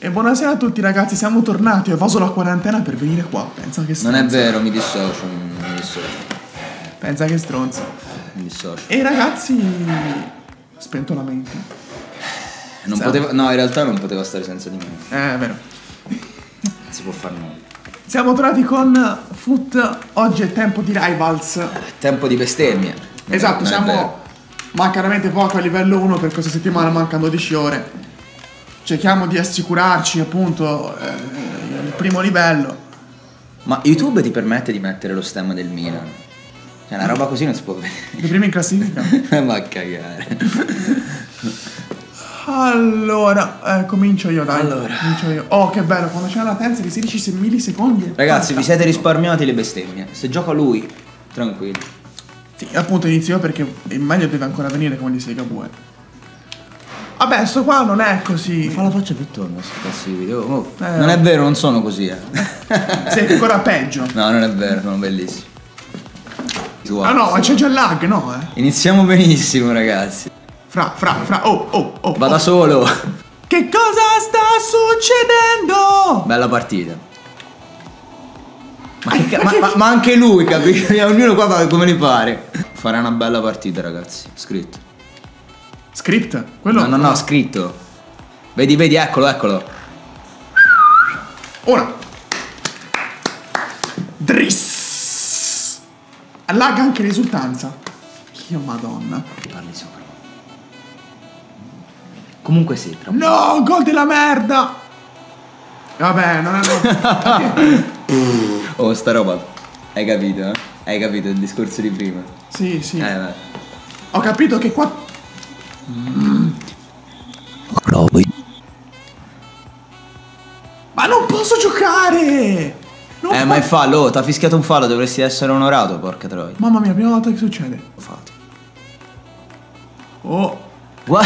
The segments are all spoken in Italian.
E buonasera a tutti ragazzi, siamo tornati, ho evaso la quarantena per venire qua, pensa che stronzo. Non è vero, mi dissocio, mi dissocio. Pensa che stronzo. Mi dissocio. E i ragazzi, spento la mente. Non potevo, no, in realtà non potevo stare senza di me. È vero. Non si può fare nulla. Siamo tornati con Foot, oggi è tempo di Rivals. Tempo di bestemmia. Esatto, siamo... Manca veramente poco a livello 1 per questa settimana, mancano 12 ore. Cerchiamo di assicurarci appunto il primo livello. Ma YouTube ti permette di mettere lo stemma del Milan? Cioè una roba così non si può vedere. Le prime in classifica. Ma a cagare. Allora, comincio io, dai. Allora. Comincio io. Oh, che bello, quando c'è la latenza di 16 millisecondi. Ragazzi, vi siete risparmiati le bestemmie. Se gioca lui, tranquilli. Sì, appunto inizio io perché il meglio deve ancora venire, come dice Ligabue. Vabbè, sto qua non è così. Fa la faccia più tonda sto cazzo di video. Oh, non è vero, non sono così, Sei ancora peggio. No, non è vero, sono bellissimi. Ah no, ma c'è già il lag, no? Iniziamo benissimo, ragazzi. Fra. Oh. Va da solo. Che cosa sta succedendo? Bella partita. Ma anche lui, capisci? Ognuno qua fa come gli pare. Farà una bella partita, ragazzi. Scritto. Script? Quello? No, scritto. Vedi, eccolo. Ora. Driss. Lag anche risultanza. Io madonna. Parli sopra. Comunque sì, troppo. No, gol della merda. Vabbè, non è... Oh, sta roba. Hai capito, eh? Hai capito il discorso di prima? Sì. Beh. Ho capito che qua... Ma non posso giocare! Ma è fallo, t'ha fischiato un fallo, dovresti essere onorato, porca troia. Mamma mia, prima volta che succede. L'ho fatto. Oh. Guarda.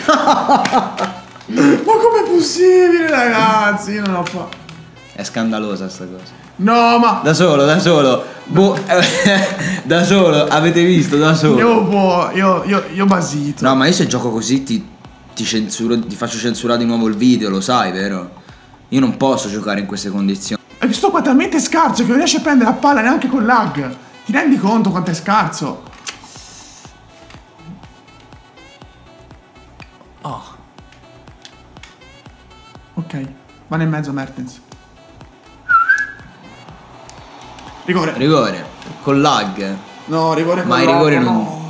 Ma com'è possibile, ragazzi? Io non lo fa. È scandalosa sta cosa. No, ma... Da solo. Boh. Da solo, avete visto, da solo. Io basito. No, ma io se gioco così ti censuro, ti faccio censurare di nuovo il video, lo sai, vero? Io non posso giocare in queste condizioni. E sto qua talmente scarso che non riesce a prendere la palla neanche con lag. Ti rendi conto quanto è scarso? Oh. Ok, va nel mezzo Mertens. Rigore. Con lag. No, rigore con Ma i lag, rigori non... no.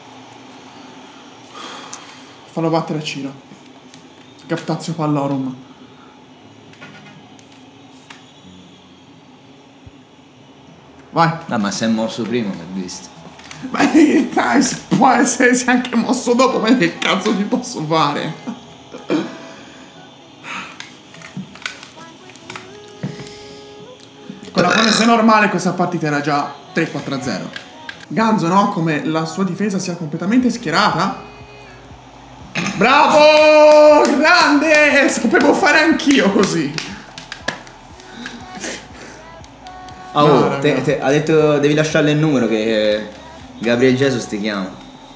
Fallo battere a Ciro. Captazio pallorum. Vai. Ah, ma si è mosso prima, l'ho visto. Ma dai, può essersi anche mosso dopo, ma che cazzo ci posso fare? Con la presa normale questa partita era già 3-4-0. Ganzo, no? Come la sua difesa sia completamente schierata. Bravo! Grande! Sapevo fare anch'io così. Oh, ha detto devi lasciarle il numero che Gabriel Jesus ti chiama.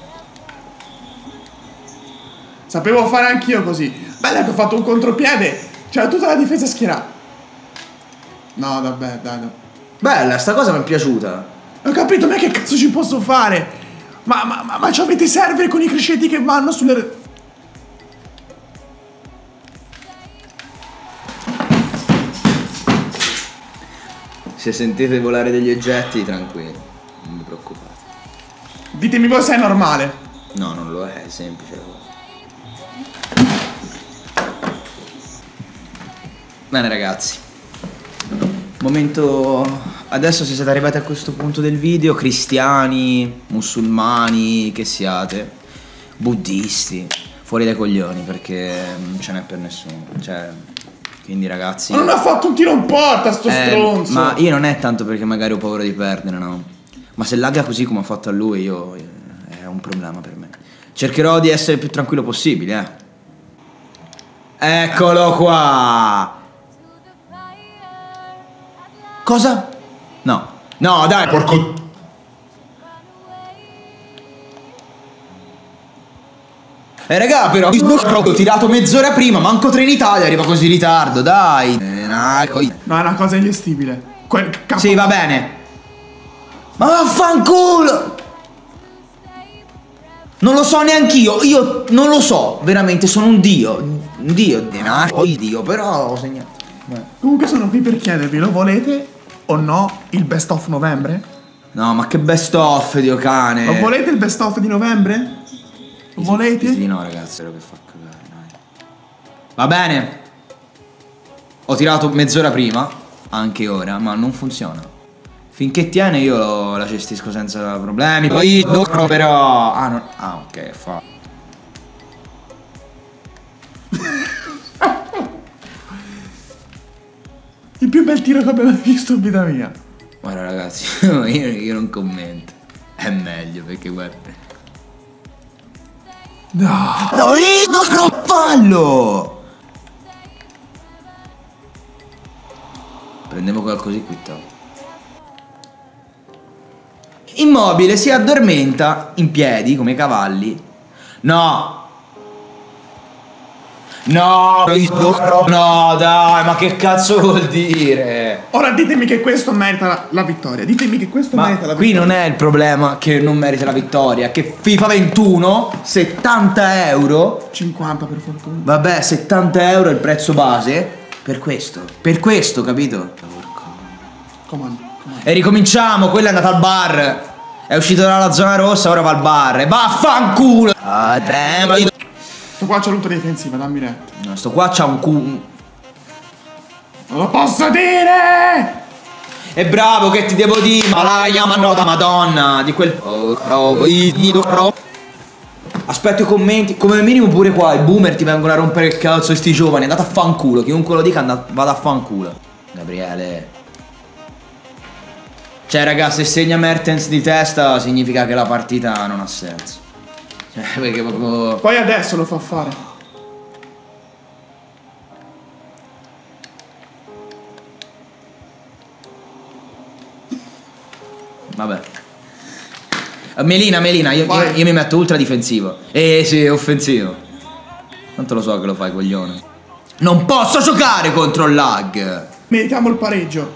Sapevo fare anch'io così. Bella che ho fatto un contropiede. C'era tutta la difesa schierata. No, vabbè, dai. Bella, sta cosa mi è piaciuta. Ho capito, ma che cazzo ci posso fare? Ma c'avete i server con i crescenti che vanno sulle... Se sentite volare degli oggetti, tranquilli, non vi preoccupate. Ditemi voi se è normale. No, non lo è semplice. Bene ragazzi, momento... Adesso se siete arrivati a questo punto del video, cristiani, musulmani, che siate, buddisti, fuori dai coglioni perché non ce n'è per nessuno, cioè... Quindi ragazzi... Ma non ha fatto un tiro in porta sto stronzo! Ma io non è tanto perché magari ho paura di perdere, no? Ma se lagga così come ha fatto a lui, è un problema per me. Cercherò di essere il più tranquillo possibile, Eccolo qua! Cosa? No. No, dai! Porco... raga, però ho tirato mezz'ora prima, manco Trenitalia arriva così in ritardo, dai. No, è una cosa ingestibile. Sì, va bene. Ma vaffanculo! Non lo so neanch'io, io non lo so, veramente sono un dio. Un dio, poi dio, però ho segnato. Comunque sono qui per chiedervi, lo volete o no il best of novembre? No, ma che best of, Dio cane. Lo volete il best of di novembre? Lo volete? Sì, no, ragazzi, che fa cagare, dai. Va bene. Ho tirato mezz'ora prima, anche ora, ma non funziona. Finché tiene io la gestisco senza problemi. Poi però... Ah, ok, fa. Il più bel tiro che abbiamo visto in vita mia. Guarda ragazzi, io non commento. È meglio perché guarda. No! Fallo! Prendevo qualcosa qui. Immobile si addormenta in piedi come i cavalli. No! No, no, dai, ma che cazzo vuol dire? Ora ditemi che questo merita la vittoria. Ditemi che questo merita la qui vittoria. non è il problema che non merita la vittoria, che FIFA 21, 70 euro. 50 per fortuna. Vabbè, 70 euro è il prezzo base. Per questo, capito? Comando. E ricominciamo, quello è andato al bar. È uscito dalla zona rossa, ora va al bar. E vaffanculo! Sto qua c'ha l'ultra difensiva, dammi retta. No, sto qua c'ha un Non lo posso dire! E bravo, che ti devo dire? Malaia, da madonna. Di quel... Aspetto i commenti. Come minimo pure qua i boomer ti vengono a rompere il cazzo, sti giovani. Andate a fanculo. Chiunque lo dica vada a fanculo. Gabriele. Cioè raga, se segna Mertens di testa significa che la partita non ha senso. Cioè, perché proprio... Poi adesso lo fa fare. Vabbè. Melina, io mi metto ultra difensivo. Sì, offensivo. Tanto lo so che lo fai, coglione. Non posso giocare contro il lag. Meritiamo il pareggio.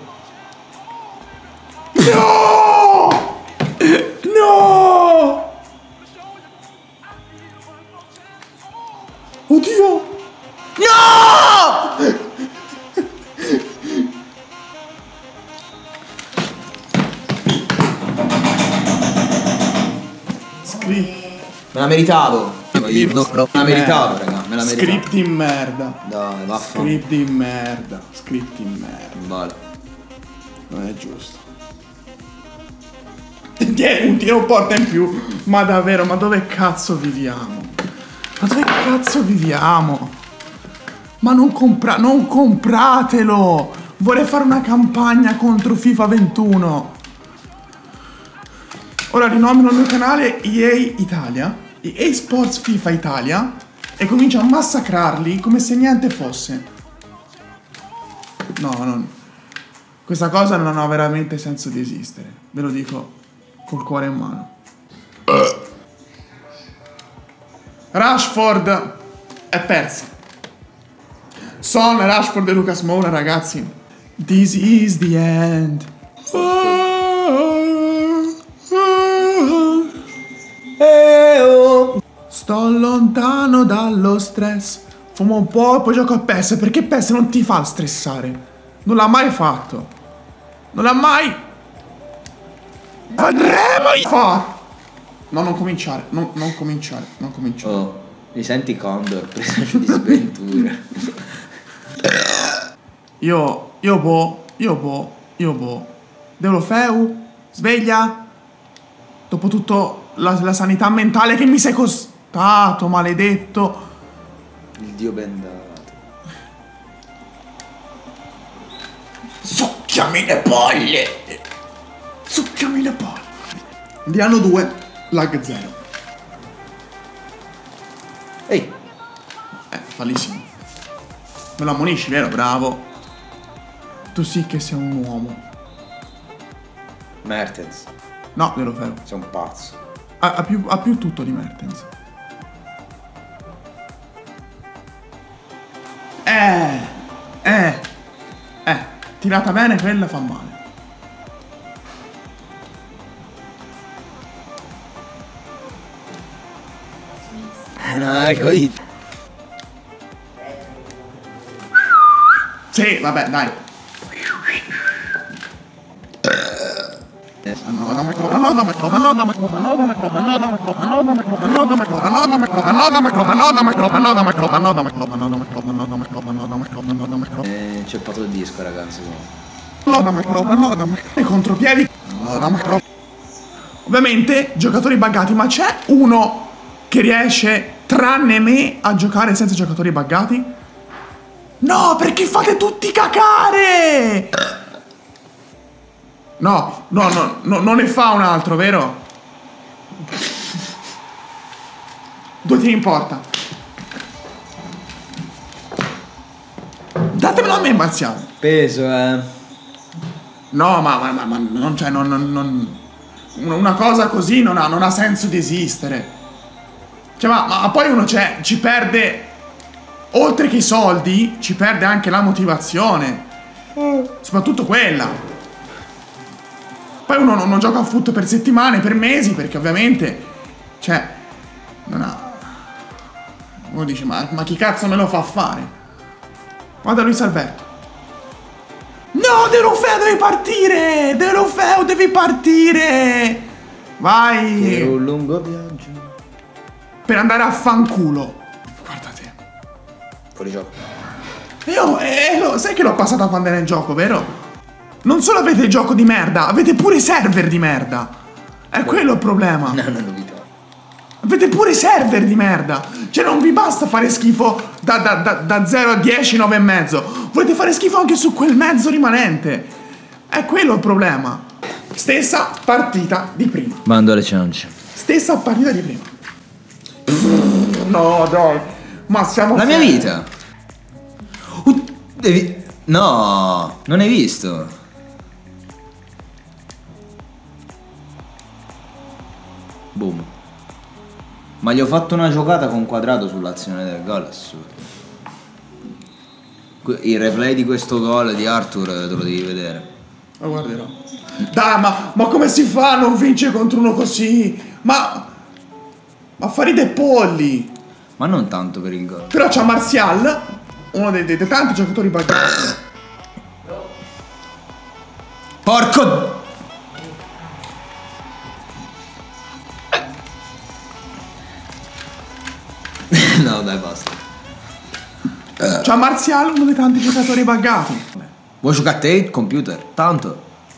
No! No! Oddio! No! Me la meritavo. Me la meritavo, raga. Me la meritavo. Script in merda. Dai, vaffanculo. Script in merda. Script in merda. Vale. Non è giusto. Un tiro porta in più. Ma davvero, ma dove cazzo viviamo? Ma dove cazzo viviamo? Ma non compratelo! Vorrei fare una campagna contro FIFA 21. Ora rinomino il mio canale EA Italia, EA Sports FIFA Italia, e comincio a massacrarli come se niente fosse. No, non... Questa cosa non ha veramente senso di esistere. Ve lo dico col cuore in mano. Rashford è persa. Son, Rashford e Lucas Moura, ragazzi. This is the end. Sto lontano dallo stress. Fumo un po' e poi gioco a PES. Perché PES non ti fa stressare. Non l'ha mai fatto. Non l'ha mai. Andremo fatto. No, non cominciare. Non cominciare. Non cominciare. Oh, mi senti Condor? Preso di sventura. Io Deulofeu, sveglia. Dopo tutto la sanità mentale che mi sei costato, maledetto. Il dio bendato. Succhiami le poglie. Succhiami le poglie. Di anno 2, lag 0. Ehi. Fallissimo. Me lo ammonisci, vero? Bravo. Tu sì che sei un uomo. Mertens. No, Deulofeu. Sei un pazzo. Ha più tutto di Mertens. Tirata bene, quella fa male. No, ecco lì. Sì, vabbè, dai. C'è fatto il disco, ragazzi. I contropiedi. Ovviamente giocatori buggati, ma c'è uno che riesce, tranne me, a giocare senza giocatori buggati? No, perché fate tutti cacare! No, non ne fa un altro, vero? Due tiri in porta. Datemelo a me, Marziano. Peso, No, ma non c'è, una cosa così non ha senso di esistere. Cioè, ma poi uno ci perde, oltre che i soldi, ci perde anche la motivazione. Soprattutto quella. Poi uno non gioca a foot per settimane, per mesi, perché ovviamente, cioè, non ha... Uno dice, ma chi cazzo me lo fa fare? Guarda Luis Alberto. No, De Lofeo devi partire! De Lofeo devi partire! Vai! Per un lungo viaggio. Per andare a fanculo. Guarda te. Fuori gioco. Sai che l'ho passata quando era in gioco, vero? Non solo avete il gioco di merda, avete pure i server di merda. È quello il problema. No, non novità. Avete pure i server di merda. Cioè non vi basta fare schifo da 0 a 10, 9,5. Volete fare schifo anche su quel mezzo rimanente. È quello il problema. Stessa partita di prima. Bando alle ciance. Stessa partita di prima. No, dai. Ma siamo... La mia vita. No, non hai visto. Boom. Ma gli ho fatto una giocata con quadrato sull'azione del gol, assurdo. Il replay di questo gol di Arthur te lo devi vedere. Lo guarderò. Dai, ma come si fa a non vincere contro uno così? Ma fare dei polli. Ma non tanto per il gol. Però c'ha Martial, uno dei tanti giocatori buggati. Porco! No, dai, basta. C'ha Martial, uno dei tanti giocatori buggati. Vuoi giocare a te? Computer? Tanto.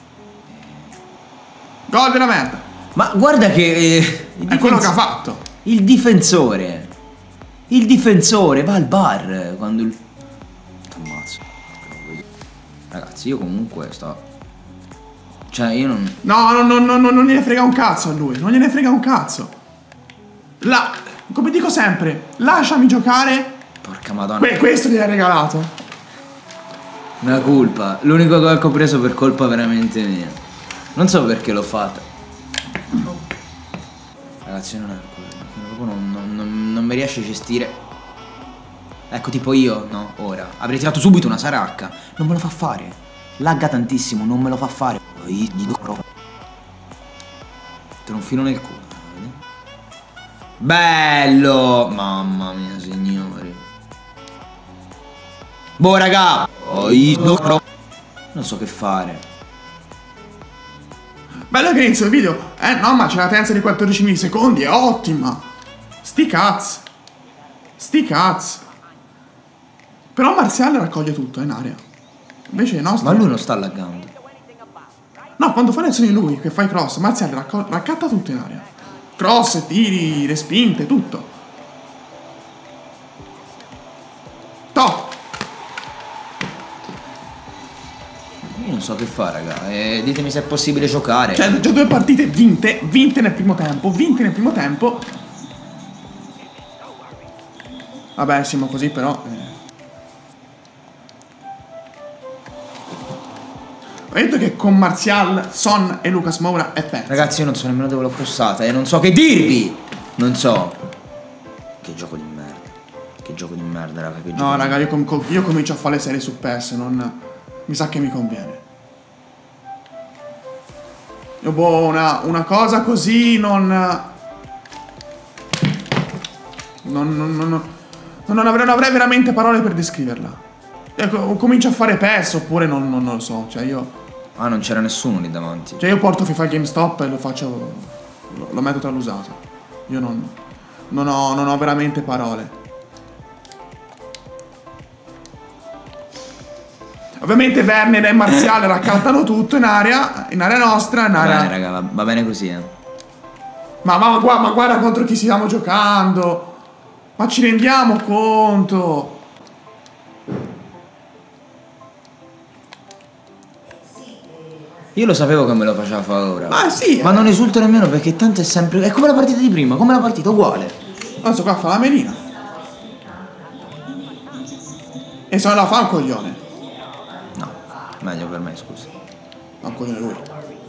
Gol della merda. Ma guarda che... È quello che ha fatto. Il difensore. Il difensore va al bar quando il... T'ammazzo. Ragazzi, io comunque sto... Cioè, io non... No, non gliene frega un cazzo a lui. Non gliene frega un cazzo. Come dico sempre, lasciami giocare. Porca madonna. Questo gli hai regalato. Una colpa. L'unico gol che ho preso per colpa veramente mia. Non so perché l'ho fatta. Ragazzi, non è quello. Non mi riesce a gestire. Ecco, tipo io, no, ora avrei tirato subito una saracca. Non me lo fa fare. Lagga tantissimo, non me lo fa fare. Te lo infilo nel culo. Bello! Mamma mia, signori. Boh, raga. Non so che fare. Bello che inizio il video. No, ma c'è la latenza di 14 millisecondi, è ottima. Sti cazzi. Sti cazzi. Però Martial raccoglie tutto, è in area. Invece no. Ma lui non sta laggando. No, quando fa le azioni lui, che fa i cross, Martial raccatta tutto in area. Cross, tiri, respinte, tutto. Top. Io non so che fa, raga. Ditemi se è possibile giocare. Cioè, già 2 partite vinte nel primo tempo. Vabbè, siamo così però. Ho detto che con Martial, Son e Lucas Moura è perso. Ragazzi, io non so nemmeno dove l'ho crossata e non so che dirvi. Non so. Che gioco di merda. Che gioco di merda, raga. No, raga, io comincio a fare le serie su PES, non... mi sa che mi conviene. Io boh, una cosa così non avrei veramente parole per descriverla. Comincio a fare PES oppure non lo so, cioè io... Ah, non c'era nessuno lì davanti. Cioè io porto FIFA al GameStop e lo faccio... lo metto tra l'usato. Io non ho veramente parole. Ovviamente Werner e Marziale raccattano tutto in area nostra, in area... Va bene, raga, va bene così, Ma guarda contro chi stiamo giocando. Ma ci rendiamo conto? Io lo sapevo che me lo faceva fare ora. Ma sì. Ma non esulto nemmeno perché tanto è sempre... È come la partita di prima, come la partita, uguale. Adesso qua fa la melina. E se non la fa un coglione. No, meglio per me, scusa. Fa un coglione lui.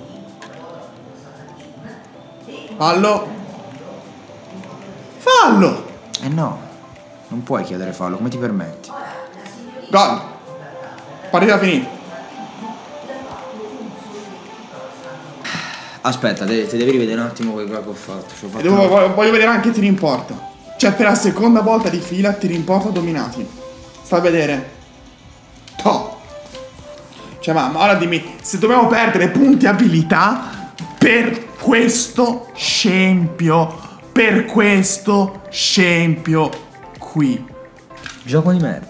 Fallo. Fallo. No, non puoi chiedere fallo, come ti permetti? Gol. Partita finita. Aspetta, ti devi rivedere un attimo quel che ho fatto. Voglio vedere anche tiri in porta. Cioè per la seconda volta di fila tiri in porta dominati. Sta a vedere. Toh. Cioè ma ora dimmi, se dobbiamo perdere punti abilità per questo scempio. Per questo scempio qui. Gioco di merda.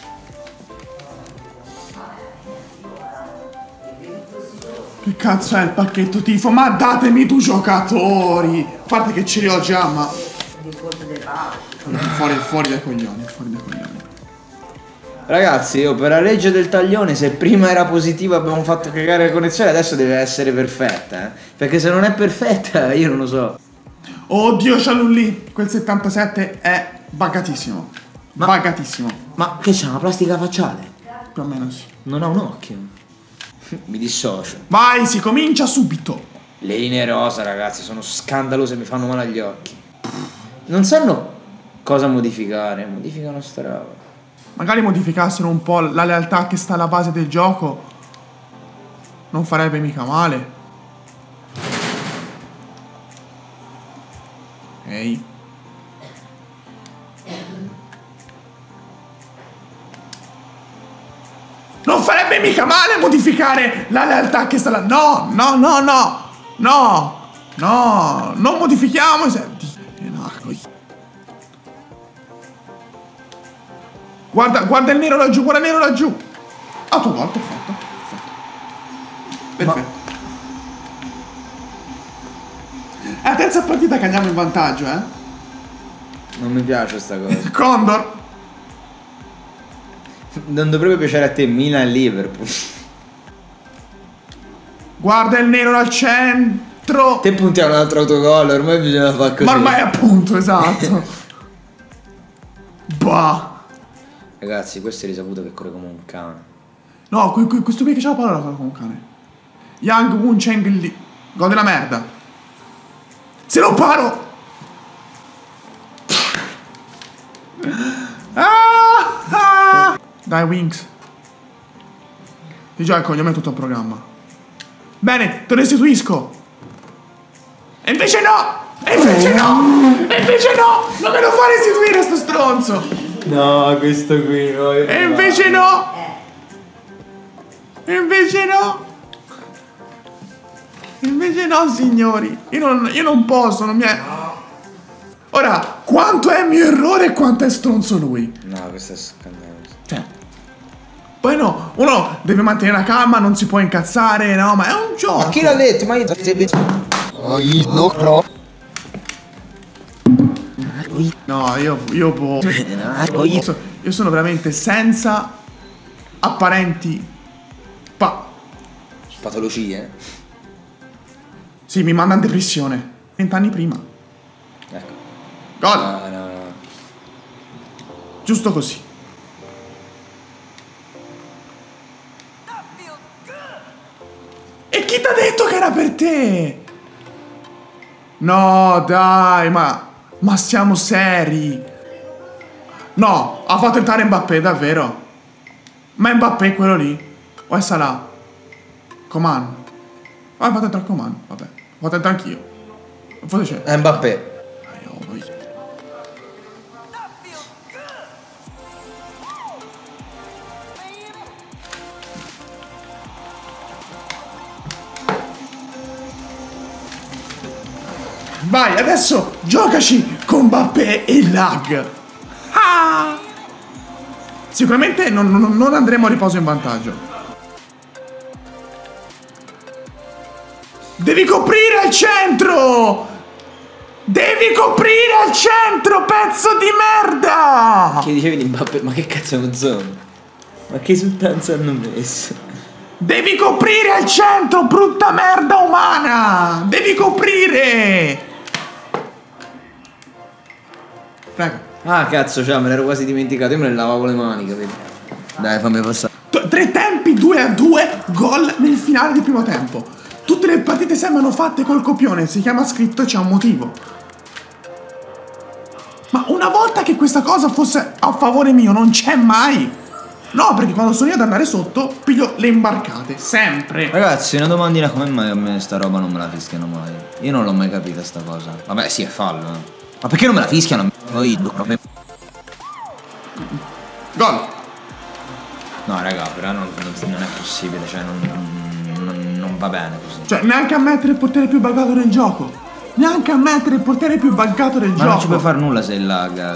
Che cazzo è il pacchetto tifo? Ma datemi due giocatori! A parte che ce li ho già, ma... Fuori dai coglioni, fuori dai coglioni. Ragazzi, io per la legge del taglione, se prima era positiva abbiamo fatto cagare la connessione, adesso deve essere perfetta, eh? Perché se non è perfetta, io non lo so. Oddio, Cialulli, quel 77 è buggatissimo. Buggatissimo. Ma che c'è, una plastica facciale? Più o meno sì. Non ha un occhio. Mi dissocio. Vai, si comincia subito. Le linee rosa, ragazzi, sono scandalose, mi fanno male agli occhi. Non sanno cosa modificare, modificano sta roba. Magari modificassero un po' la lealtà che sta alla base del gioco. Non farebbe mica male. Ehi. Non farebbe mica male modificare la lealtà che sta là. No, no, no, no. No. No. Non modifichiamo. Guarda il nero laggiù, guarda il nero laggiù. Ah, tu gol, perfetto. Perfetto. È la terza partita che andiamo in vantaggio, eh. Non mi piace sta cosa. Condor. Non dovrebbe piacere a te Milan e Liverpool. Guarda il nero al centro. Te punti a un altro autogol, ormai bisogna fare così. Ma ormai appunto, esatto. Bah. Ragazzi, questo è risaputo che corre come un cane. No, questo qui che c'ha la palla come un cane. Yang Wun Cheng Li. Gol della merda. Se lo paro. Ah! Dai, Winx. Ti gioco il cognome è tutto il programma. Bene, te lo restituisco. E invece no! E invece no! E invece no! Non me lo fa restituire sto stronzo! No, questo qui no. E invece no! E invece no! E invece no, signori! Io non posso, non mi è... Ora, quanto è mio errore e quanto è stronzo lui? No, questo è scandaloso. Cioè, poi no, uno deve mantenere la calma, non si può incazzare, no, ma è un gioco. Ma chi l'ha detto? Ma io... No, io boh. Io sono veramente senza apparenti patologie. Sì, mi manda in depressione. 20 anni prima. Ecco. Gol. No. Giusto così. E chi t'ha detto che era per te? No, dai, ma siamo seri. No, ha fatto entrare Mbappé, davvero. Ma Mbappé è quello lì. O è Salah? Coman. Vai, fate entrare Coman, vabbè. Fate entrare anch'io. Forse c'è. È Mbappé. Vai, adesso giocaci con Mbappé e lag. Ah! Sicuramente non andremo a riposo in vantaggio. Devi coprire il centro! Devi coprire il centro, pezzo di merda! Che dicevi di Mbappé? Ma che cazzo non sono? Ma che risultanza hanno messo? Devi coprire il centro, brutta merda umana! Devi coprire! Prego. Ah cazzo, me l'ero quasi dimenticato. Io me ne lavavo le mani, capito? Dai, fammi passare. 3 tempi 2-2, gol nel finale del primo tempo. Tutte le partite sembrano fatte col copione, si chiama scritto e c'è un motivo. Ma una volta che questa cosa fosse a favore mio, non c'è mai. No, perché quando sono io ad andare sotto, piglio le imbarcate, sempre. Ragazzi, una domandina, come mai a me sta roba non me la fischiano mai? Io non l'ho mai capita sta cosa. Vabbè, sì, è fallo, eh. Ma perché non me la fischiano? Gol. No, raga, però non è possibile, cioè non va bene così. Cioè, neanche ammettere il portiere più buggato del gioco. Neanche ammettere il portiere più buggato del gioco. Ma non ci puoi fare nulla se lagga.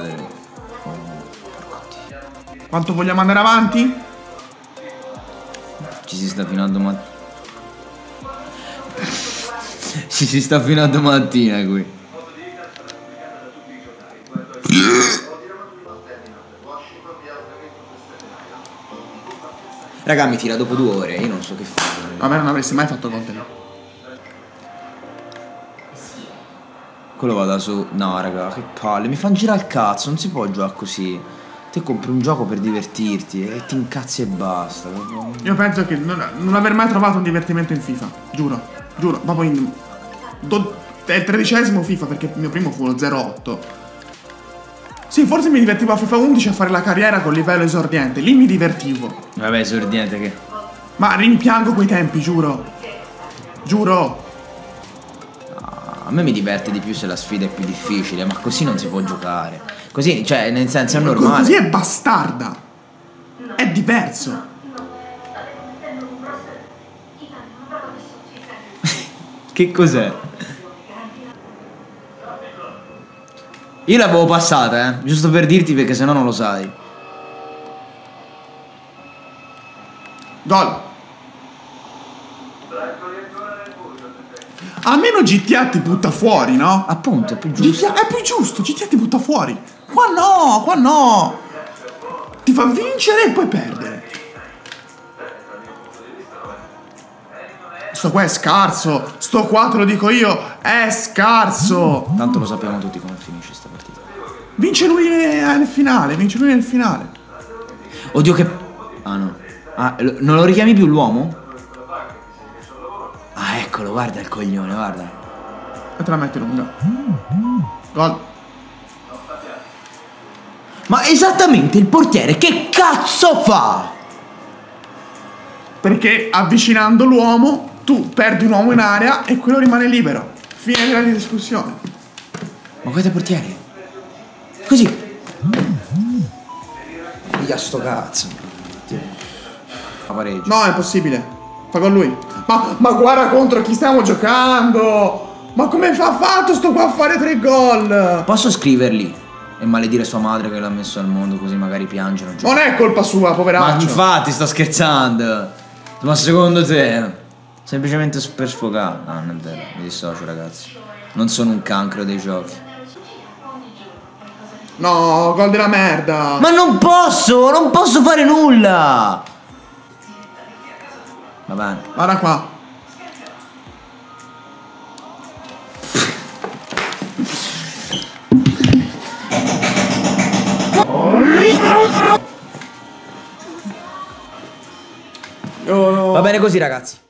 Quanto vogliamo andare avanti? Ci si sta fino a domani. Ci si sta fino a domattina qui. Raga, mi tira dopo 2 ore, io non so che fare. A me non avresti mai fatto gol te. Quello vada su. No, raga, che palle, mi fanno girare il cazzo, non si può giocare così. Te compri un gioco per divertirti e ti incazzi e basta. Io penso che non aver mai trovato un divertimento in FIFA. Giuro, giuro. Ma poi è il 13esimo FIFA, perché il mio primo fu lo 08. Sì, forse mi divertivo a FIFA 11 a fare la carriera con livello esordiente. Lì mi divertivo. Vabbè, esordiente che. Ma rimpiango quei tempi, giuro. Giuro. A me mi diverte di più se la sfida è più difficile, ma così non si può giocare. Così, cioè, nel senso è normale. Così è bastarda. È diverso. Che cos'è? Io l'avevo passata, giusto per dirti, perché sennò non lo sai. Gol. Almeno GTA ti butta fuori, no? Appunto, è più giusto. GTA è più giusto, GTA ti butta fuori. Qua no, qua no. Ti fa vincere e poi perdere. Sto qua è scarso. Sto qua te lo dico io, è scarso. Tanto lo sappiamo tutti come finisce sta partita. Vince lui nel finale, vince lui nel finale. Oddio che... Ah no. Ah, non lo richiami più l'uomo? Ah, eccolo, guarda il coglione, guarda. E te la metti lunga. Gol. Ma esattamente il portiere che cazzo fa? Perché avvicinando l'uomo tu perdi un uomo in area e quello rimane libero. Fine della discussione. Ma questo è il portiere? Così. Via sto cazzo. Pareggio. No, è impossibile. Fa con lui. Ma guarda contro chi stiamo giocando. Ma come fa fatto sto qua a fare 3 gol? Posso scriverli e maledire sua madre che l'ha messo al mondo, così magari piangono. Non è colpa sua, poveraccio. Ma infatti sto scherzando. Ma secondo te? Semplicemente per sfogare. No, non è vero, mi dissocio ragazzi. Non sono un cancro dei giochi. No, gol della merda. Ma non posso fare nulla. Va bene. Guarda qua. Va bene così ragazzi.